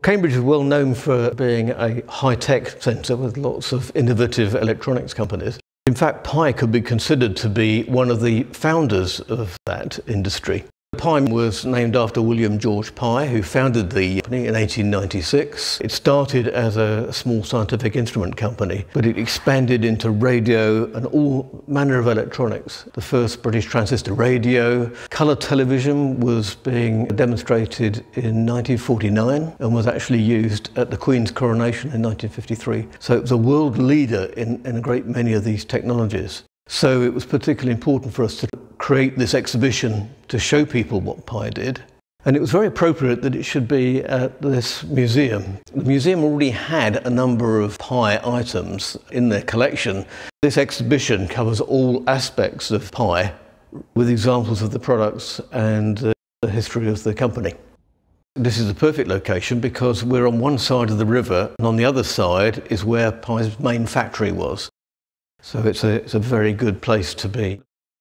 Cambridge is well known for being a high-tech centre with lots of innovative electronics companies. In fact, Pye could be considered to be one of the founders of that industry. Pye was named after William George Pye, who founded the company in 1896. It started as a small scientific instrument company, but it expanded into radio and all manner of electronics. The first British transistor radio, colour television was being demonstrated in 1949 and was actually used at the Queen's coronation in 1953. So it was a world leader in a great many of these technologies. So it was particularly important for us to create this exhibition to show people what Pye did. And it was very appropriate that it should be at this museum. The museum already had a number of Pye items in their collection. This exhibition covers all aspects of Pye with examples of the products and the history of the company. This is the perfect location because we're on one side of the river and on the other side is where Pye's main factory was. So it's a very good place to be.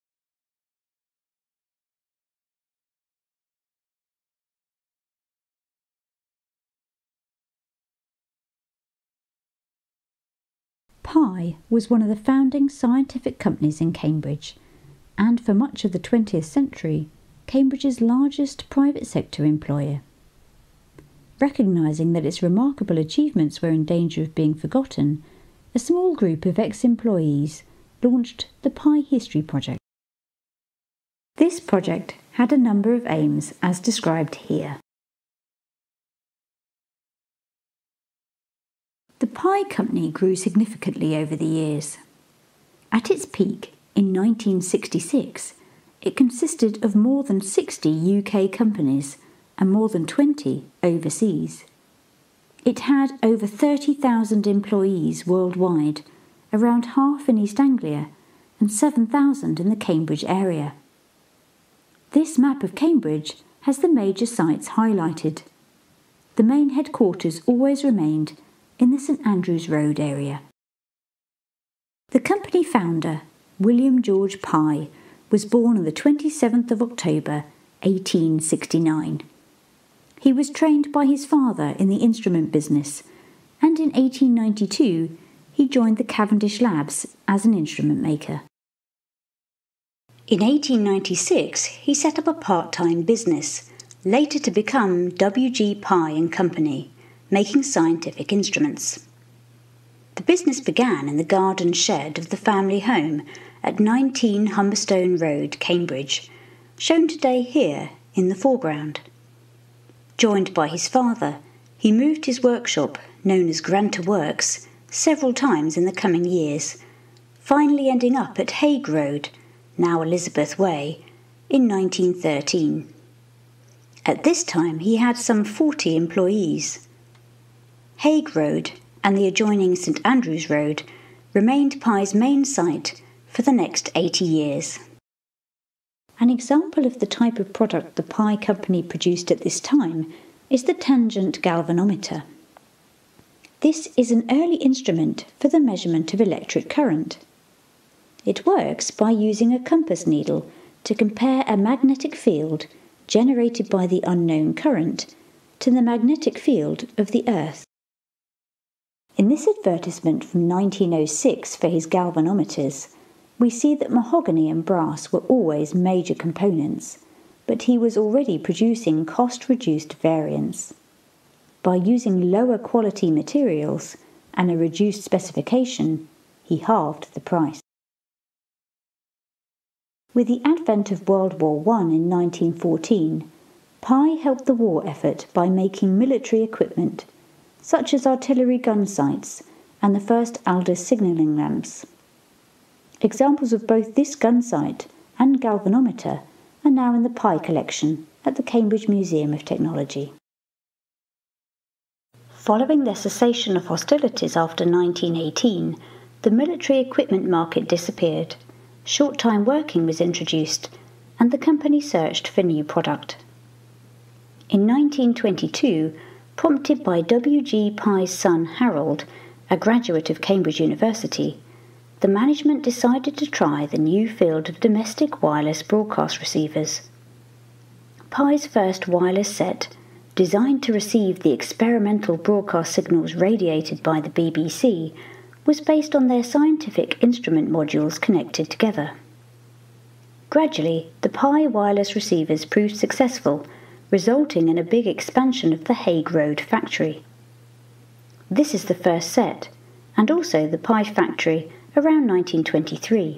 Pye was one of the founding scientific companies in Cambridge, and for much of the 20th century, Cambridge's largest private sector employer. Recognising that its remarkable achievements were in danger of being forgotten, a small group of ex-employees launched the Pye History Project. This project had a number of aims as described here. The Pye Company grew significantly over the years. At its peak, in 1966, it consisted of more than 60 UK companies and more than 20 overseas. It had over 30,000 employees worldwide, around half in East Anglia and 7,000 in the Cambridge area. This map of Cambridge has the major sites highlighted. The main headquarters always remained in the St Andrews Road area. The company founder, William George Pye, was born on the 27th of October 1869. He was trained by his father in the instrument business, and in 1892 he joined the Cavendish Labs as an instrument maker. In 1896 he set up a part-time business, later to become WG Pye and Company, making scientific instruments. The business began in the garden shed of the family home at 19 Humberstone Road, Cambridge, shown today here in the foreground. Joined by his father, he moved his workshop, known as Granter Works, several times in the coming years, finally ending up at Hague Road, now Elizabeth Way, in 1913. At this time he had some 40 employees. Hague Road and the adjoining St Andrews Road remained Pye's main site for the next 80 years. An example of the type of product the Pye Company produced at this time is the tangent galvanometer. This is an early instrument for the measurement of electric current. It works by using a compass needle to compare a magnetic field generated by the unknown current to the magnetic field of the Earth. In this advertisement from 1906 for his galvanometers, we see that mahogany and brass were always major components, but he was already producing cost-reduced variants. By using lower quality materials and a reduced specification, he halved the price. With the advent of World War I in 1914, Pye helped the war effort by making military equipment, such as artillery gun sights and the first Aldous signalling lamps. Examples of both this gun sight and galvanometer are now in the Pye collection at the Cambridge Museum of Technology. Following the cessation of hostilities after 1918, the military equipment market disappeared, short-time working was introduced, and the company searched for new product. In 1922, prompted by WG Pye's son Harold, a graduate of Cambridge University, the management decided to try the new field of domestic wireless broadcast receivers. Pye's first wireless set, designed to receive the experimental broadcast signals radiated by the BBC, was based on their scientific instrument modules connected together. Gradually, the Pye Wireless receivers proved successful, resulting in a big expansion of the Hague Road factory. This is the first set, and also the Pye factory around 1923.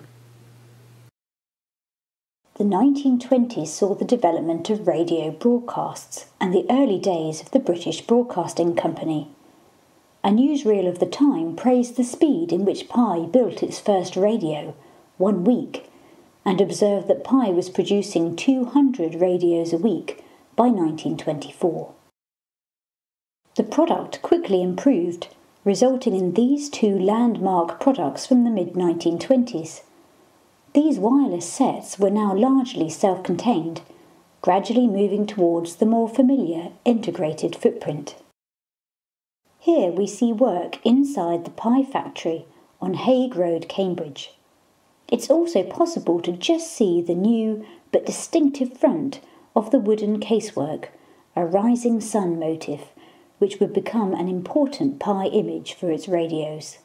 The 1920s saw the development of radio broadcasts and the early days of the British Broadcasting Company. A newsreel of the time praised the speed in which Pye built its first radio, 1 week, and observed that Pye was producing 200 radios a week by 1924. The product quickly improved, resulting in these two landmark products from the mid-1920s. These wireless sets were now largely self-contained, gradually moving towards the more familiar integrated footprint. Here we see work inside the Pye factory on Hague Road, Cambridge. It's also possible to just see the new but distinctive front of the wooden casework, a rising sun motif, which would become an important Pye image for its radios.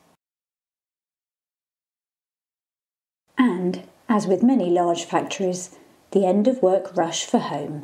And, as with many large factories, the end-of-work rush for home.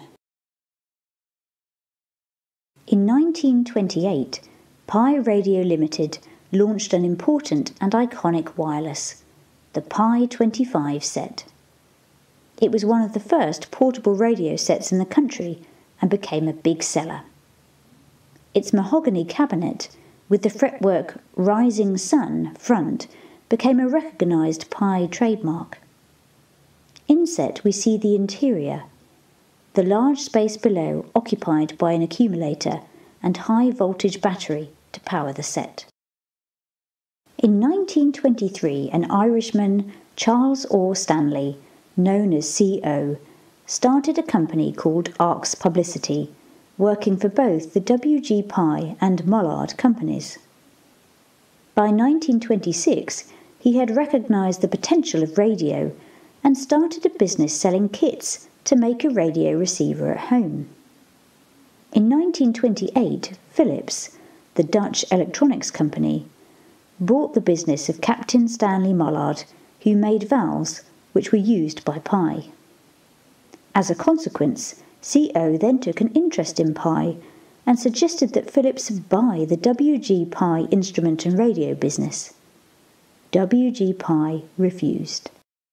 In 1928, Pye Radio Limited launched an important and iconic wireless, the Pye 25 set. It was one of the first portable radio sets in the country and became a big seller. Its mahogany cabinet, with the fretwork Rising Sun front, became a recognised Pye trademark. Inset we see the interior, the large space below occupied by an accumulator and high-voltage battery to power the set. In 1923, an Irishman, Charles Orr Stanley, known as C.O., started a company called Arcs Publicity, working for both the WG Pye and Mullard companies. By 1926, he had recognised the potential of radio and started a business selling kits to make a radio receiver at home. In 1928, Philips, the Dutch electronics company, bought the business of Captain Stanley Mullard, who made valves which were used by Pye. As a consequence, C.O. then took an interest in Pye and suggested that Philips buy the WG Pye instrument and radio business. WG Pye refused.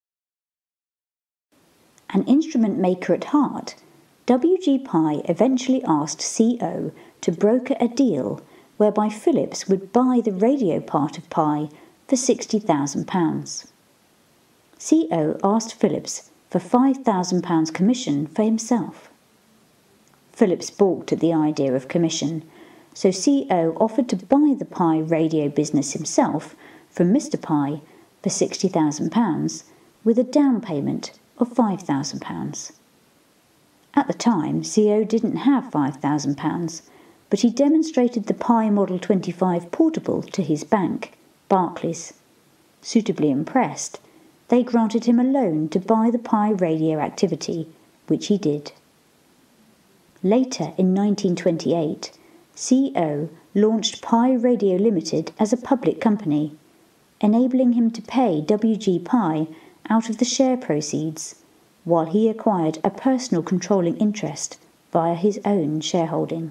An instrument maker at heart, WG Pye eventually asked C.O. to broker a deal whereby Philips would buy the radio part of Pye for £60,000. C.O. asked Philips for £5,000 commission for himself. Philips balked at the idea of commission, so C.O. offered to buy the Pye radio business himself from Mr Pye for £60,000 with a down payment of £5,000. At the time, C.O. didn't have £5,000, but he demonstrated the Pye Model 25 portable to his bank, Barclays. Suitably impressed, they granted him a loan to buy the Pye radio activity, which he did. Later, in 1928, C.O. launched Pye Radio Limited as a public company, enabling him to pay WG Pye out of the share proceeds, while he acquired a personal controlling interest via his own shareholding.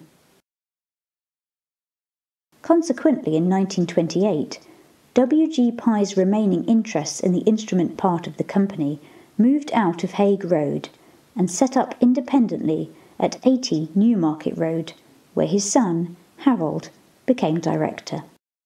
Consequently, in 1928, WG Pye's remaining interests in the instrument part of the company moved out of Hague Road and set up independently at 80 Newmarket Road, where his son, Harold, became director.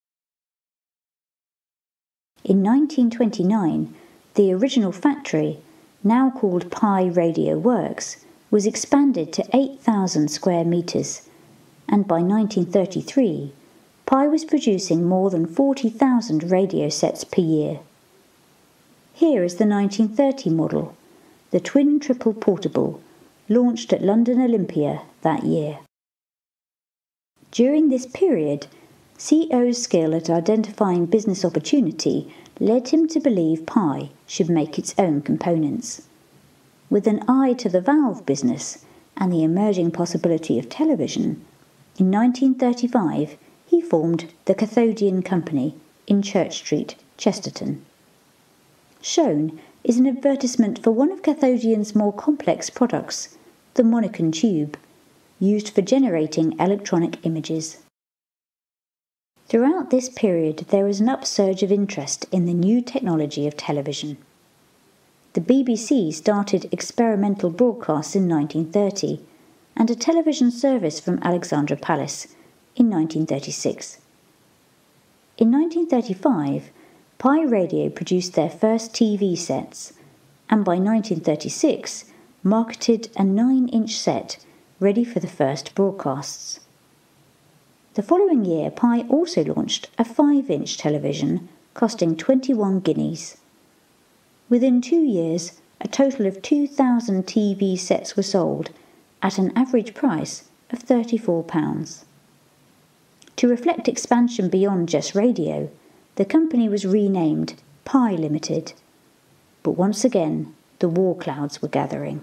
In 1929, the original factory, now called Pye Radio Works, was expanded to 8,000 square metres, and by 1933, Pye was producing more than 40,000 radio sets per year. Here is the 1930 model, the twin-triple portable, launched at London Olympia that year. During this period, C.O.'s skill at identifying business opportunity led him to believe Pye should make its own components. With an eye to the valve business, and the emerging possibility of television, in 1935 he formed the Cathodian Company in Church Street, Chesterton. Shown is an advertisement for one of Cathodian's more complex products, the Monacan tube, used for generating electronic images. Throughout this period there was an upsurge of interest in the new technology of television. The BBC started experimental broadcasts in 1930 and a television service from Alexandra Palace in 1936. In 1935, Pye Radio produced their first TV sets, and by 1936 marketed a 9-inch set ready for the first broadcasts. The following year, Pye also launched a 5-inch television costing 21 guineas. Within 2 years, a total of 2,000 TV sets were sold at an average price of £34. To reflect expansion beyond just radio, the company was renamed Pye Limited. But once again, the war clouds were gathering.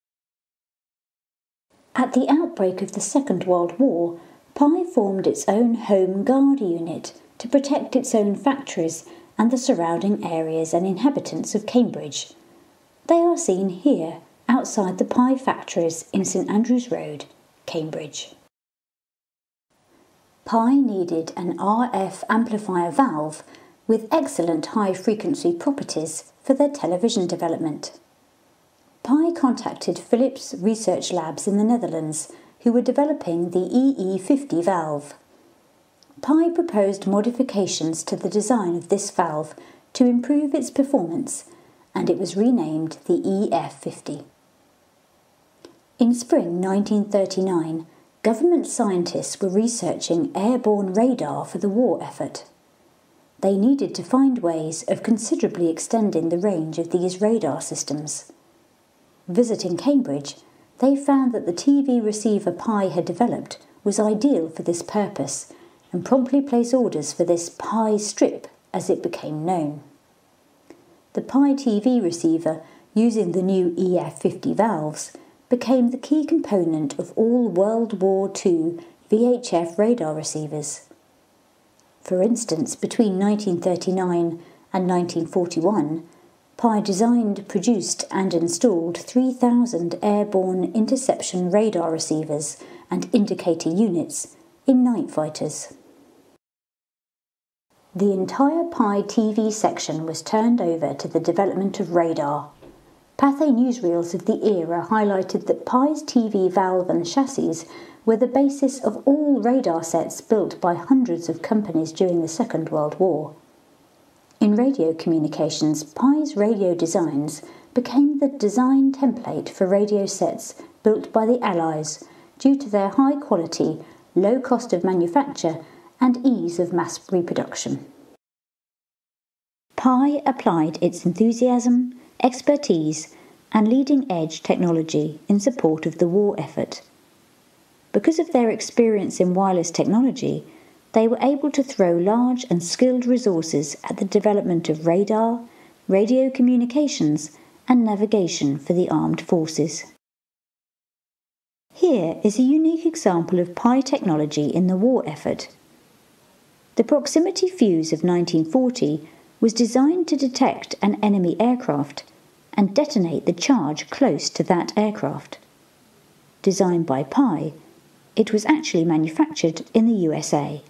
At the outbreak of the Second World War, Pye formed its own Home Guard unit to protect its own factories and the surrounding areas and inhabitants of Cambridge. They are seen here, outside the Pye factories in St Andrews Road, Cambridge. Pye needed an RF amplifier valve with excellent high-frequency properties for their television development. Pye contacted Philips Research Labs in the Netherlands, who were developing the EE50 valve. Pye proposed modifications to the design of this valve to improve its performance, and it was renamed the EF50. In spring 1939, government scientists were researching airborne radar for the war effort. They needed to find ways of considerably extending the range of these radar systems. Visiting Cambridge, they found that the TV receiver Pye had developed was ideal for this purpose, and promptly placed orders for this Pye strip as it became known. The Pye TV receiver, using the new EF50 valves, became the key component of all World War II VHF radar receivers. For instance, between 1939 and 1941, Pye designed, produced and installed 3,000 airborne interception radar receivers and indicator units in night fighters. The entire Pye TV section was turned over to the development of radar. Pathé newsreels of the era highlighted that Pye's TV valve and chassis were the basis of all radar sets built by hundreds of companies during the Second World War. In radio communications, Pye's radio designs became the design template for radio sets built by the Allies due to their high quality, low cost of manufacture and ease of mass reproduction. Pye applied its enthusiasm, expertise and leading-edge technology in support of the war effort. Because of their experience in wireless technology, they were able to throw large and skilled resources at the development of radar, radio communications and navigation for the armed forces. Here is a unique example of Pye technology in the war effort. The proximity fuse of 1940 was designed to detect an enemy aircraft and detonate the charge close to that aircraft. Designed by Pye, it was actually manufactured in the USA.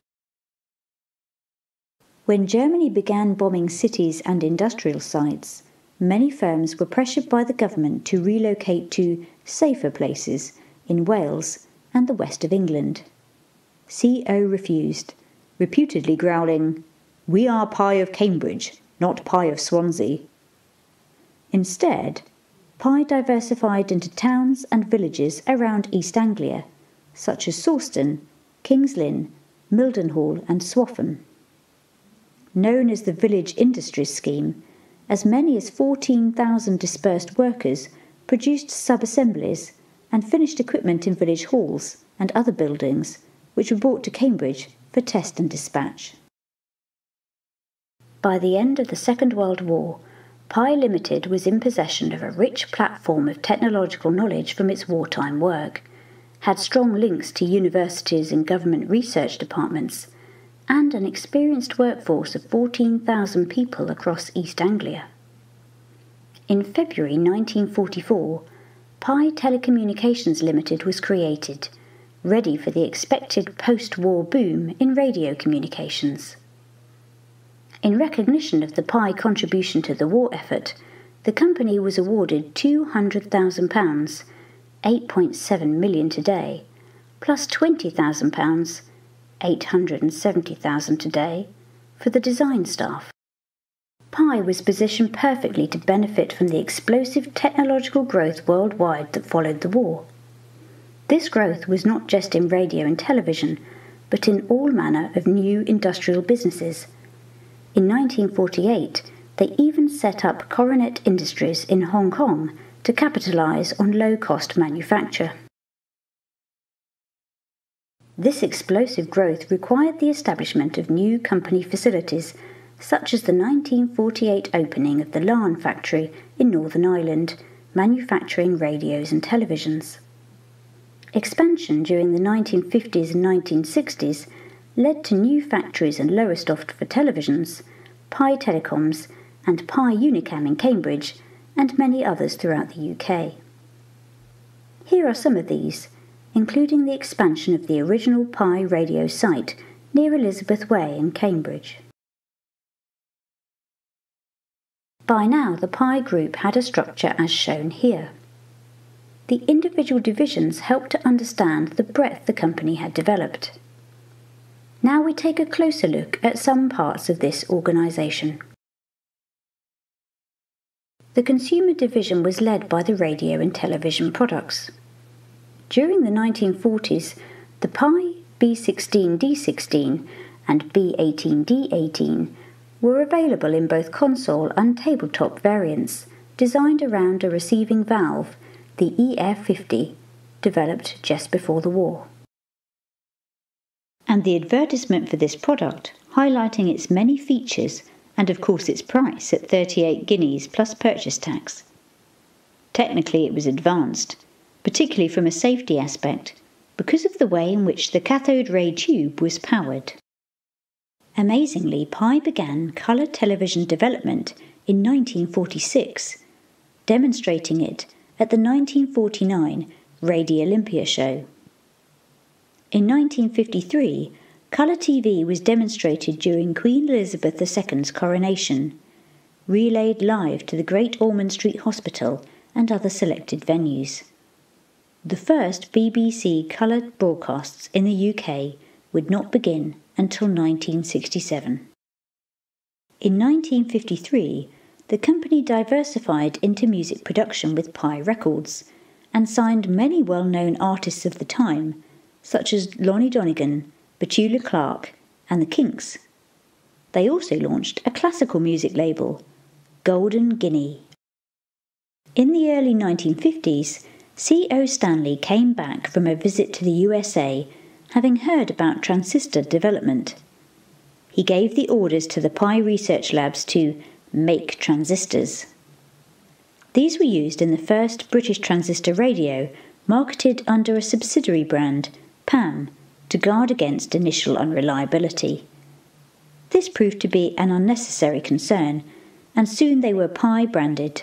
When Germany began bombing cities and industrial sites, many firms were pressured by the government to relocate to safer places in Wales and the west of England. CO refused, reputedly growling, "We are Pye of Cambridge, not Pye of Swansea." Instead, Pye diversified into towns and villages around East Anglia, such as Sawston, Kings Lynn, Mildenhall and Swaffham. Known as the Village Industries Scheme, as many as 14,000 dispersed workers produced sub-assemblies and finished equipment in village halls and other buildings, which were brought to Cambridge for test and dispatch. By the end of the Second World War, Pye Limited was in possession of a rich platform of technological knowledge from its wartime work, had strong links to universities and government research departments, and an experienced workforce of 14,000 people across East Anglia. In February 1944, Pye Telecommunications Limited was created, ready for the expected post-war boom in radio communications. In recognition of the Pye contribution to the war effort, the company was awarded £200,000, £8.7 million today, plus £20,000, £870,000 today, for the design staff. Pye was positioned perfectly to benefit from the explosive technological growth worldwide that followed the war. This growth was not just in radio and television, but in all manner of new industrial businesses. In 1948, they even set up Coronet Industries in Hong Kong to capitalise on low-cost manufacture. This explosive growth required the establishment of new company facilities, such as the 1948 opening of the Larne factory in Northern Ireland, manufacturing radios and televisions. Expansion during the 1950s and 1960s led to new factories in Lowestoft for televisions, Pye Telecoms and Pye Unicam in Cambridge, and many others throughout the UK. Here are some of these, including the expansion of the original Pye radio site near Elizabeth Way in Cambridge. By now, the Pye Group had a structure as shown here. The individual divisions helped to understand the breadth the company had developed. Now we take a closer look at some parts of this organisation. The consumer division was led by the radio and television products. During the 1940s, the Pye B16D16 and B18D18 were available in both console and tabletop variants, designed around a receiving valve, the EF50, developed just before the war. And the advertisement for this product, highlighting its many features and of course its price at 38 guineas plus purchase tax. Technically it was advanced, particularly from a safety aspect, because of the way in which the cathode ray tube was powered. Amazingly, Pye began colour television development in 1946, demonstrating it at the 1949 Radio Olympia show. In 1953, colour TV was demonstrated during Queen Elizabeth II's coronation, relayed live to the Great Ormond Street Hospital and other selected venues. The first BBC colour broadcasts in the UK would not begin until 1967. In 1953, the company diversified into music production with Pye Records and signed many well-known artists of the time, such as Lonnie Donegan, Petula Clark and the Kinks. They also launched a classical music label, Golden Guinea. In the early 1950s, C.O. Stanley came back from a visit to the USA, having heard about transistor development. He gave the orders to the Pye research labs to make transistors. These were used in the first British transistor radio, marketed under a subsidiary brand, PAM, to guard against initial unreliability. This proved to be an unnecessary concern, and soon they were Pye branded.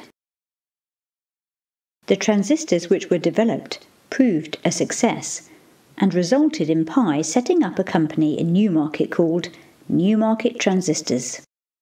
The transistors which were developed proved a success, and resulted in Pye setting up a company in Newmarket called Newmarket Transistors.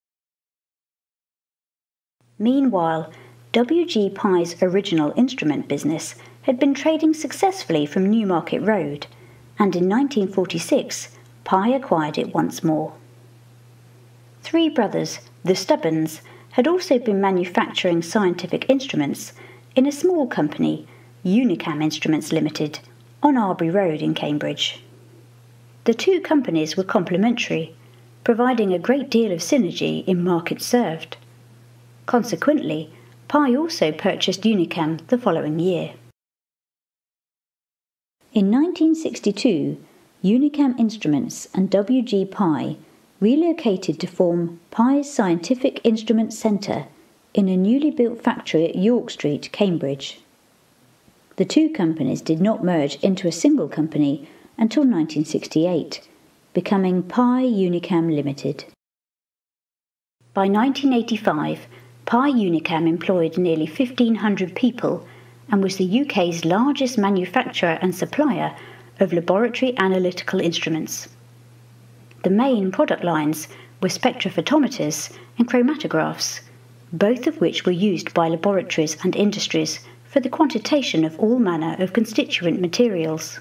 Meanwhile, WG Pye's original instrument business had been trading successfully from Newmarket Road, and in 1946 Pye acquired it once more. Three brothers, the Stubbins, had also been manufacturing scientific instruments in a small company, Unicam Instruments Limited, on Arbury Road in Cambridge. The two companies were complementary, providing a great deal of synergy in markets served. Consequently, Pye also purchased Unicam the following year. In 1962, Unicam Instruments and WG Pye relocated to form Pye's Scientific Instruments Centre, in a newly built factory at York Street, Cambridge. The two companies did not merge into a single company until 1968, becoming Pye Unicam Limited. By 1985, Pye Unicam employed nearly 1,500 people and was the UK's largest manufacturer and supplier of laboratory analytical instruments. The main product lines were spectrophotometers and chromatographs, both of which were used by laboratories and industries for the quantitation of all manner of constituent materials.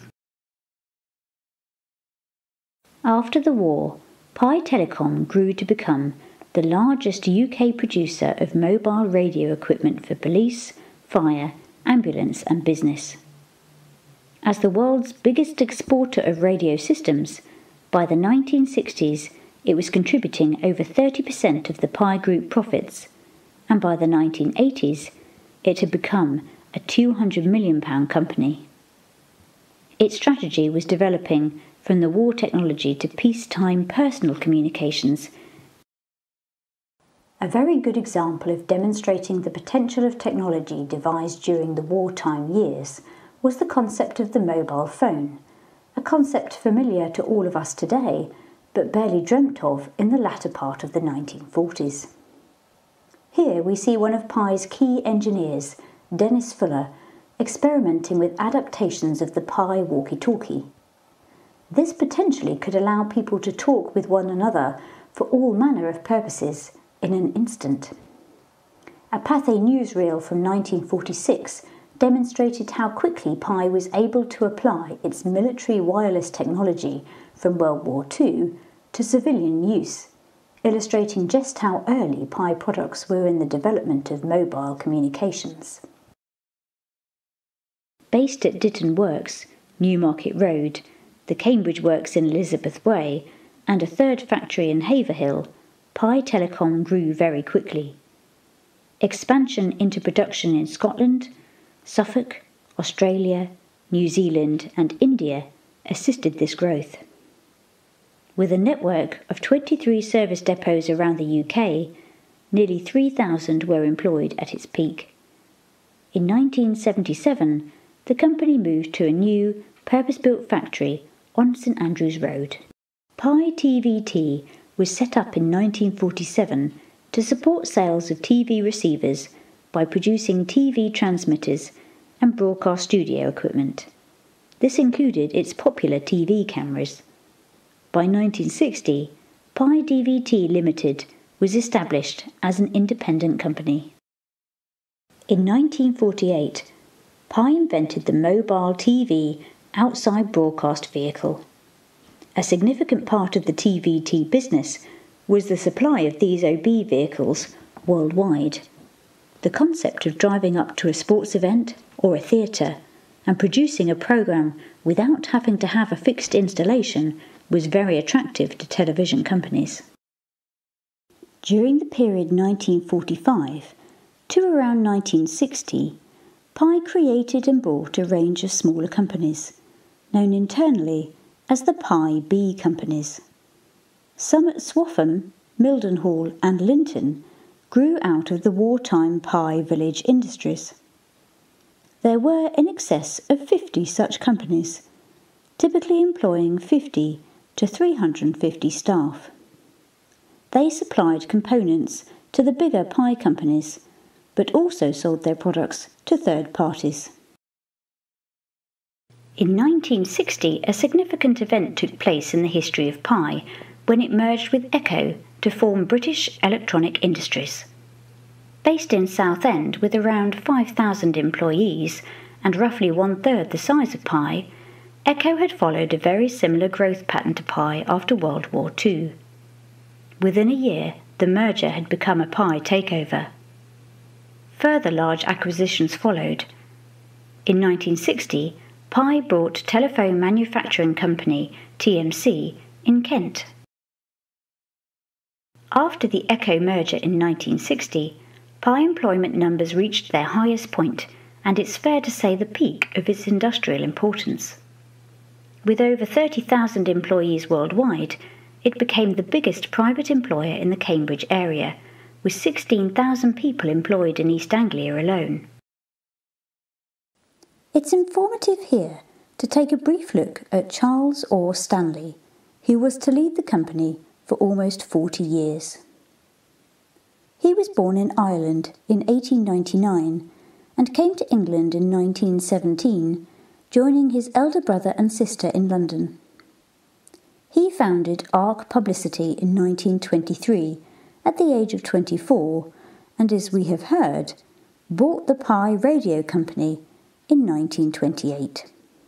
After the war, Pye Telecom grew to become the largest UK producer of mobile radio equipment for police, fire, ambulance and business. As the world's biggest exporter of radio systems, by the 1960s it was contributing over 30% of the Pye Group profits, and by the 1980s it had become a £200 million company. Its strategy was developing from the war technology to peacetime personal communications. A very good example of demonstrating the potential of technology devised during the wartime years was the concept of the mobile phone, a concept familiar to all of us today, but barely dreamt of in the latter part of the 1940s. Here we see one of Pye's key engineers, Dennis Fuller, experimenting with adaptations of the Pye walkie-talkie. This potentially could allow people to talk with one another for all manner of purposes in an instant. A Pathé newsreel from 1946 demonstrated how quickly Pye was able to apply its military wireless technology from World War II to civilian use, illustrating just how early Pye products were in the development of mobile communications. Based at Ditton Works, Newmarket Road, the Cambridge Works in Elizabeth Way, and a third factory in Haverhill, Pye Telecom grew very quickly. Expansion into production in Scotland, Suffolk, Australia, New Zealand and India assisted this growth. With a network of 23 service depots around the UK, nearly 3,000 were employed at its peak. In 1977, the company moved to a new, purpose-built factory on St Andrews Road. Pye TVT was set up in 1947 to support sales of TV receivers by producing TV transmitters and broadcast studio equipment. This included its popular TV cameras. By 1960, Pye DVT Limited was established as an independent company. In 1948, Pye invented the mobile TV outside broadcast vehicle. A significant part of the TVT business was the supply of these OB vehicles worldwide. The concept of driving up to a sports event or a theatre and producing a programme without having to have a fixed installation was very attractive to television companies. During the period 1945 to around 1960, Pye created and bought a range of smaller companies, known internally as the Pye B companies. Some at Swaffham, Mildenhall and Linton grew out of the wartime Pye Village industries. There were in excess of 50 such companies, typically employing 50 to 350 staff. They supplied components to the bigger Pye companies, but also sold their products to third parties. In 1960, a significant event took place in the history of Pye when it merged with Echo to form British Electronic Industries. Based in Southend with around 5,000 employees and roughly one-third the size of Pye, Echo had followed a very similar growth pattern to Pye after World War II. Within a year, the merger had become a Pye takeover. Further large acquisitions followed. In 1960, Pye bought telephone manufacturing company TMC in Kent. After the Echo merger in 1960, Pye employment numbers reached their highest point, and it's fair to say the peak of its industrial importance. With over 30,000 employees worldwide, it became the biggest private employer in the Cambridge area, with 16,000 people employed in East Anglia alone. It's informative here to take a brief look at Charles Orr Stanley, who was to lead the company for almost 40 years. He was born in Ireland in 1899 and came to England in 1917, joining his elder brother and sister in London. He founded Arc Publicity in 1923 at the age of 24 and, as we have heard, bought the Pye Radio Company in 1928.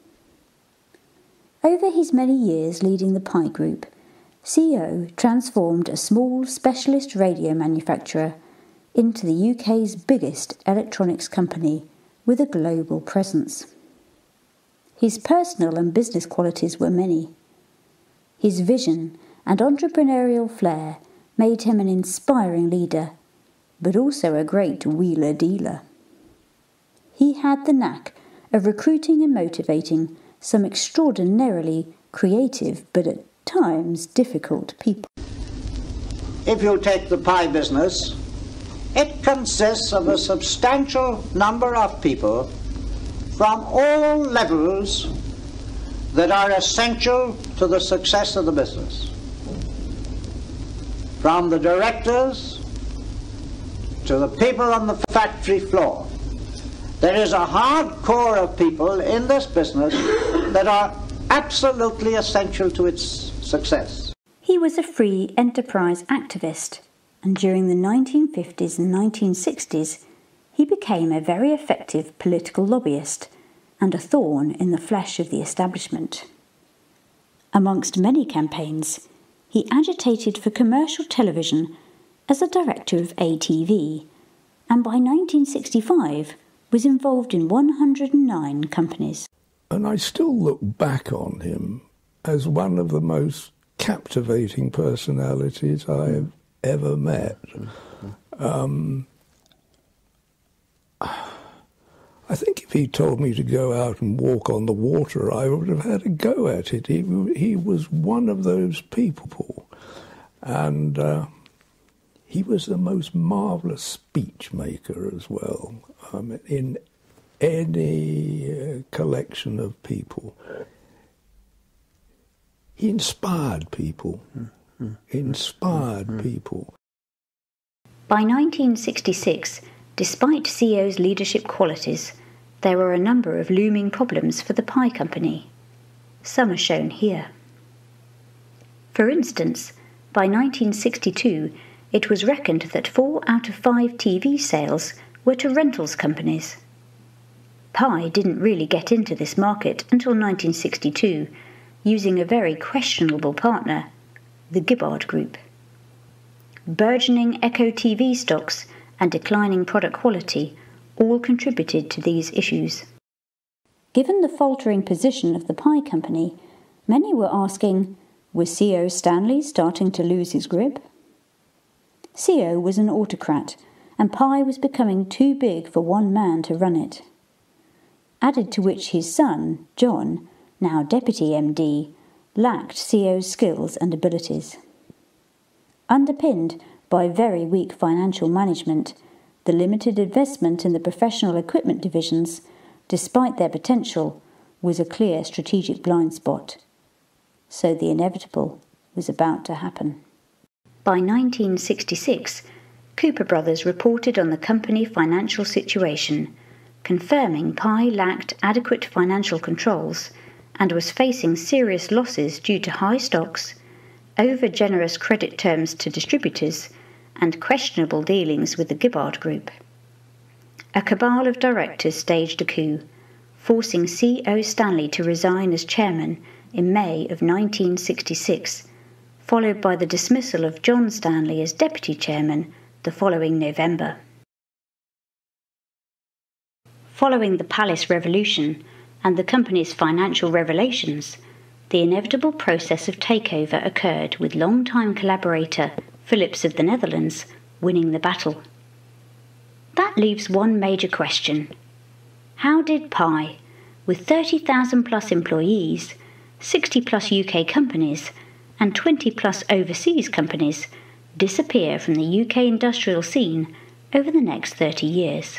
Over his many years leading the Pye Group, CO transformed a small specialist radio manufacturer into the UK's biggest electronics company with a global presence. His personal and business qualities were many. His vision and entrepreneurial flair made him an inspiring leader, but also a great wheeler-dealer. He had the knack of recruiting and motivating some extraordinarily creative but at times difficult people. If you take the Pye business, it consists of a substantial number of people from all levels that are essential to the success of the business. From the directors to the people on the factory floor. There is a hard core of people in this business that are absolutely essential to its success. He was a free enterprise activist, and during the 1950s and 1960s, he became a very effective political lobbyist and a thorn in the flesh of the establishment. Amongst many campaigns, he agitated for commercial television as a director of ATV, and by 1965 was involved in 109 companies. And I still look back on him as one of the most captivating personalities I have ever met. I think if he told me to go out and walk on the water, I would have had a go at it. He was one of those people. And he was the most marvellous speech maker as well, in any collection of people. He inspired people. People. By 1966, despite CO's leadership qualities, there were a number of looming problems for the Pye Company. Some are shown here. For instance, by 1962, it was reckoned that 4 out of 5 TV sales were to rentals companies. Pye didn't really get into this market until 1962, using a very questionable partner, the Gibbard Group. Burgeoning Echo TV stocks and declining product quality all contributed to these issues. Given the faltering position of the Pye Company, many were asking, was CO Stanley starting to lose his grip? CO was an autocrat, and Pye was becoming too big for one man to run it. Added to which his son, John, now Deputy MD, lacked CO's skills and abilities. Underpinned by very weak financial management, the limited investment in the professional equipment divisions, despite their potential, was a clear strategic blind spot. So the inevitable was about to happen. By 1966, Cooper Brothers reported on the company financial situation, confirming Pye lacked adequate financial controls and was facing serious losses due to high stocks, over-generous credit terms to distributors, and questionable dealings with the Gibbard Group. A cabal of directors staged a coup, forcing C.O. Stanley to resign as chairman in May of 1966, followed by the dismissal of John Stanley as deputy chairman the following November. Following the Palace Revolution and the company's financial revelations, the inevitable process of takeover occurred, with long-time collaborator Philips of the Netherlands winning the battle. That leaves one major question. How did Pye, with 30,000 plus employees, 60 plus UK companies and 20 plus overseas companies, disappear from the UK industrial scene over the next 30 years.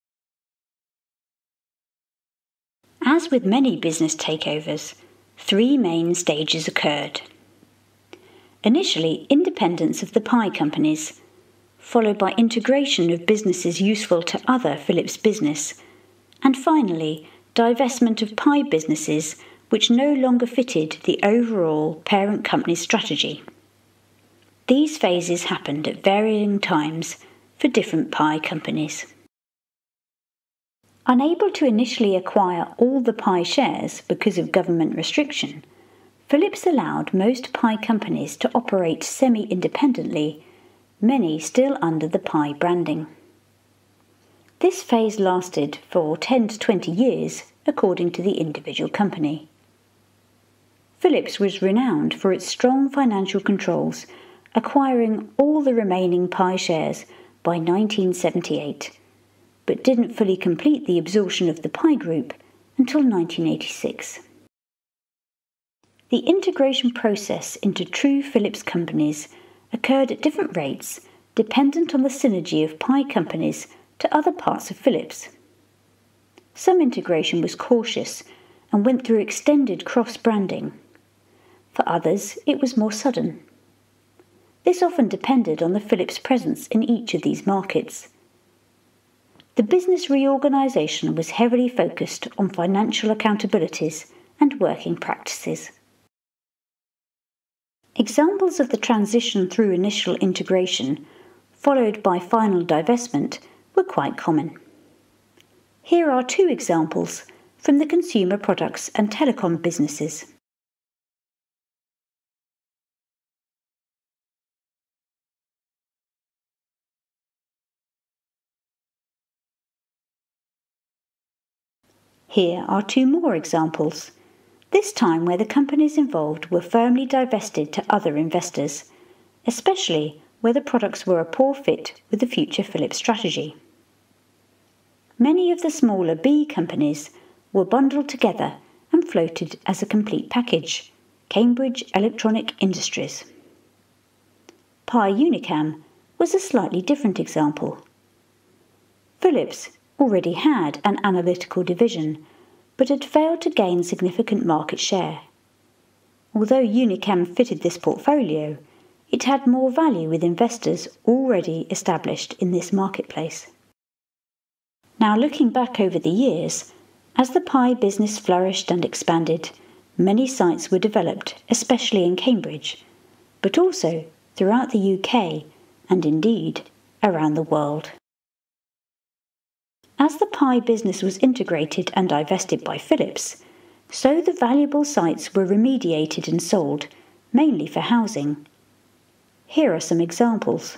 As with many business takeovers, 3 main stages occurred. Initially, independence of the Pye companies, followed by integration of businesses useful to other Philips business, and finally, divestment of Pye businesses which no longer fitted the overall parent company's strategy. These phases happened at varying times for different Pye companies. Unable to initially acquire all the Pye shares because of government restriction, Philips allowed most Pye companies to operate semi-independently, many still under the Pye branding. This phase lasted for 10 to 20 years, according to the individual company. Philips was renowned for its strong financial controls, acquiring all the remaining Pye shares by 1978, but didn't fully complete the absorption of the Pye Group until 1986. The integration process into true Philips companies occurred at different rates, dependent on the synergy of Pye companies to other parts of Philips. Some integration was cautious and went through extended cross-branding. For others, it was more sudden. This often depended on the Philips presence in each of these markets. The business reorganisation was heavily focused on financial accountabilities and working practices. Examples of the transition through initial integration, followed by final divestment, were quite common. Here are 2 examples from the consumer products and telecom businesses. Here are 2 more examples, this time where the companies involved were firmly divested to other investors, especially where the products were a poor fit with the future Philips strategy. Many of the smaller B companies were bundled together and floated as a complete package, Cambridge Electronic Industries. Pye Unicam was a slightly different example. Philips already had an analytical division, but had failed to gain significant market share. Although Unicam fitted this portfolio, it had more value with investors already established in this marketplace. Now, looking back over the years, as the Pye business flourished and expanded, many sites were developed, especially in Cambridge, but also throughout the UK and indeed around the world. As the Pye business was integrated and divested by Philips, so the valuable sites were remediated and sold, mainly for housing. Here are some examples.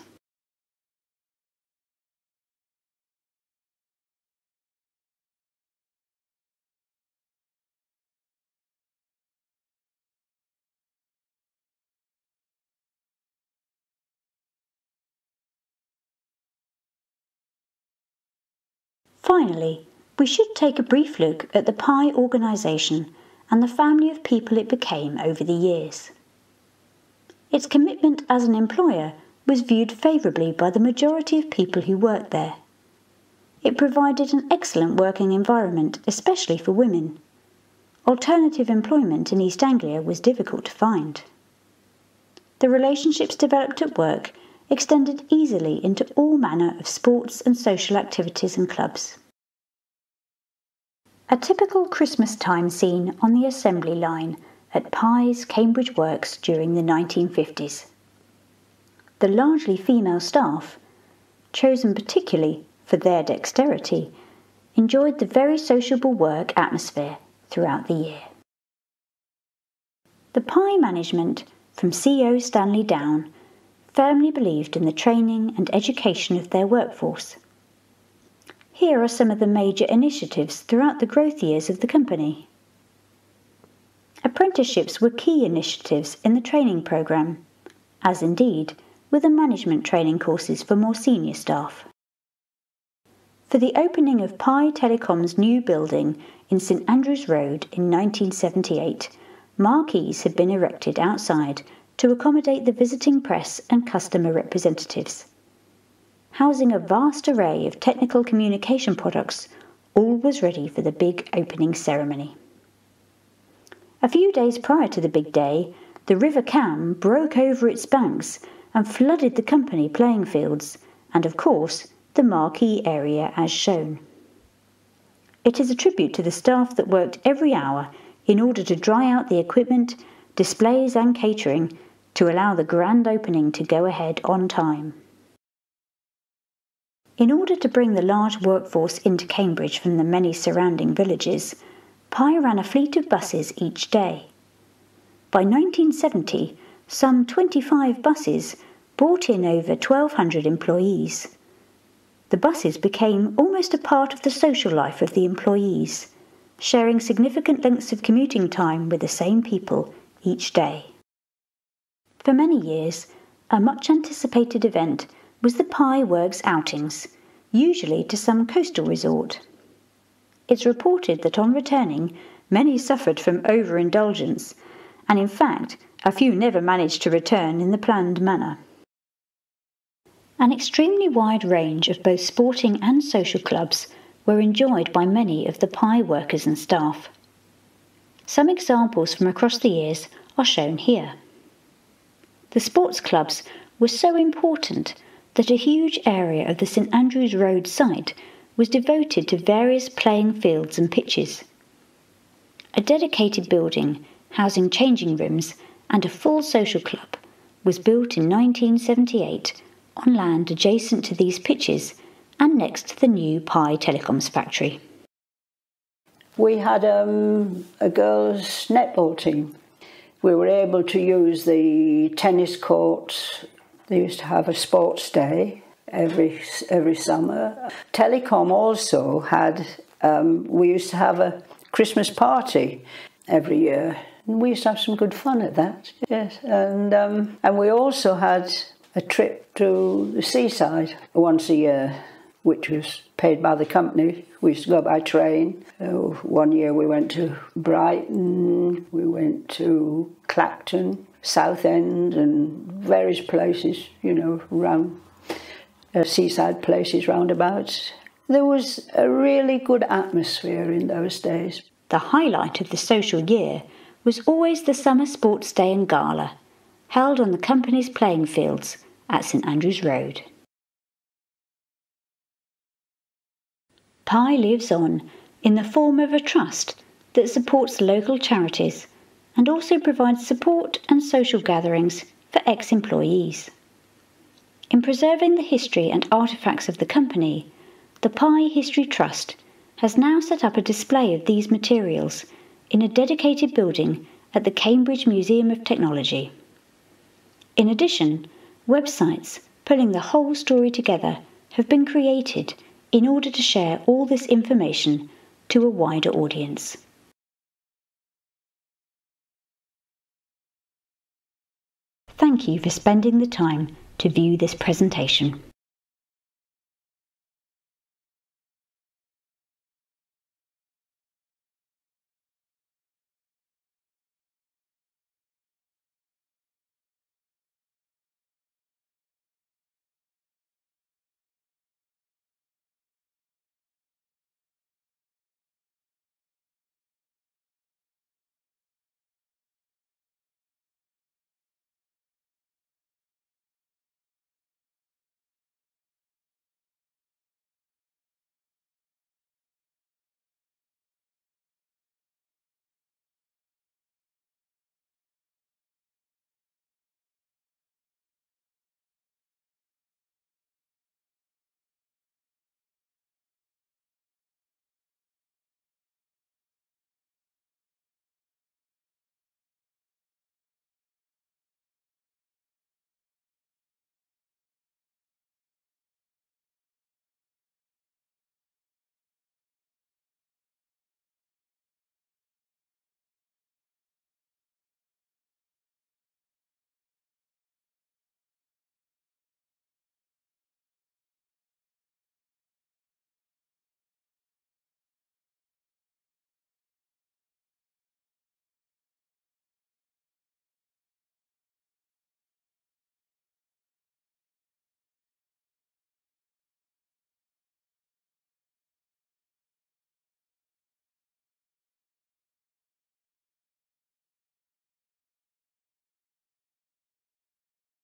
Finally, we should take a brief look at the Pye organisation and the family of people it became over the years. Its commitment as an employer was viewed favourably by the majority of people who worked there. It provided an excellent working environment, especially for women. Alternative employment in East Anglia was difficult to find. The relationships developed at work extended easily into all manner of sports and social activities and clubs. A typical Christmas time scene on the assembly line at Pye's Cambridge Works during the 1950s. The largely female staff, chosen particularly for their dexterity, enjoyed the very sociable work atmosphere throughout the year. The Pye management, from CEO Stanley down, firmly believed in the training and education of their workforce. Here are some of the major initiatives throughout the growth years of the company. Apprenticeships were key initiatives in the training programme, as indeed were the management training courses for more senior staff. For the opening of Pye Telecom's new building in St Andrews Road in 1978, marquees had been erected outside to accommodate the visiting press and customer representatives. Housing a vast array of technical communication products, all was ready for the big opening ceremony. A few days prior to the big day, the River Cam broke over its banks and flooded the company playing fields and, of course, the marquee area as shown. It is a tribute to the staff that worked every hour in order to dry out the equipment, displays and catering to allow the grand opening to go ahead on time. In order to bring the large workforce into Cambridge from the many surrounding villages, Pye ran a fleet of buses each day. By 1970, some 25 buses brought in over 1,200 employees. The buses became almost a part of the social life of the employees, sharing significant lengths of commuting time with the same people each day. For many years, a much anticipated event was the Pye Works outings, usually to some coastal resort. It's reported that on returning, many suffered from overindulgence, and in fact, a few never managed to return in the planned manner. An extremely wide range of both sporting and social clubs were enjoyed by many of the Pye workers and staff. Some examples from across the years are shown here. The sports clubs were so important that a huge area of the St Andrews Road site was devoted to various playing fields and pitches. A dedicated building housing changing rooms and a full social club was built in 1978 on land adjacent to these pitches and next to the new Pye Telecoms factory. We had a girls' netball team. We were able to use the tennis courts. They used to have a sports day every summer. Telecom also had, we used to have a Christmas party every year. And we used to have some good fun at that, yes. And we also had a trip to the seaside once a year, which was paid by the company. We used to go by train. One year we went to Brighton, we went to Clacton, Southend, and various places, you know, around seaside places roundabouts. There was a really good atmosphere in those days. The highlight of the social year was always the summer sports day and gala, held on the company's playing fields at St Andrews Road. Pye lives on in the form of a trust that supports local charities and also provides support and social gatherings for ex-employees. In preserving the history and artefacts of the company, the Pye History Trust has now set up a display of these materials in a dedicated building at the Cambridge Museum of Technology. In addition, websites pulling the whole story together have been created in order to share all this information to a wider audience. Thank you for spending the time to view this presentation.